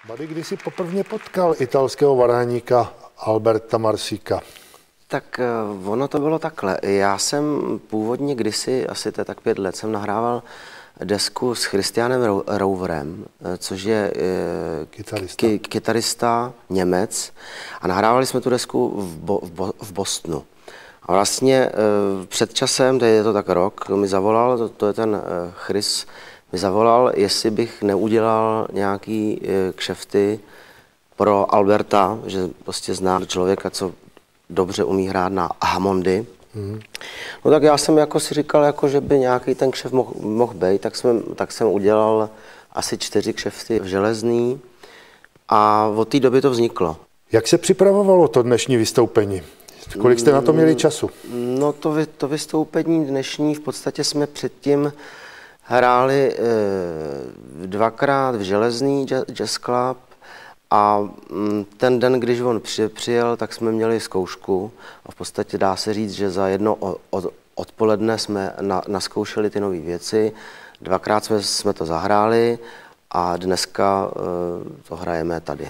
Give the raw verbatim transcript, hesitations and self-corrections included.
Bady, kdy jsi poprvé potkal italského varhaníka Alberta Marsíka? Tak ono to bylo takhle. Já jsem původně kdysi, asi to je tak pět let, jsem nahrával desku s Christianem Rouverem, což je kytarista. Ky, kytarista Němec. A nahrávali jsme tu desku v, Bo, v, Bo, v Bostonu. A vlastně před časem, teď je to tak rok, mi zavolal, to, to je ten Chris, mi zavolal, jestli bych neudělal nějaký kšefty pro Alberta, že prostě zná člověka, co dobře umí hrát na Hammondy. Mm. No tak já jsem jako si říkal, jako, že by nějaký ten kšeft mohl, mohl být, tak jsem, tak jsem udělal asi čtyři kšefty v Železný a od té doby to vzniklo. Jak se připravovalo to dnešní vystoupení? Kolik jste na to měli času? No to, to vystoupení dnešní, v podstatě jsme předtím hráli e, dvakrát v Železný jazz club a ten den, když on při, přijel, tak jsme měli zkoušku a v podstatě dá se říct, že za jedno od, odpoledne jsme na, naskoušeli ty nové věci, dvakrát jsme, jsme to zahráli a dneska e, to hrajeme tady.